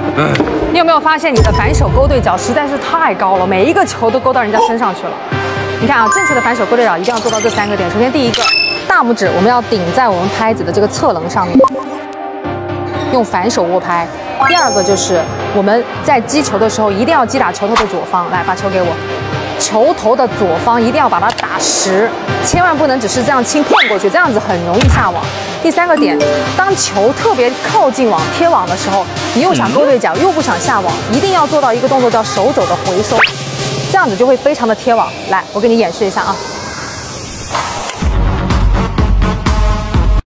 你有没有发现你的反手勾对角实在是太高了，每一个球都勾到人家身上去了？你看啊，正确的反手勾对角一定要做到这3个点。首先第一个，大拇指我们要顶在我们拍子的这个侧棱上面，用反手握拍。第二个就是我们在击球的时候一定要击打球头的左方，来把球给我。 球头的左方一定要把它打实，千万不能只是这样轻碰过去，这样子很容易下网。第3个点，当球特别靠近网、贴网的时候，你又想勾对角，又不想下网，一定要做到一个动作叫手肘的回收，这样子就会非常的贴网。来，我给你演示一下啊。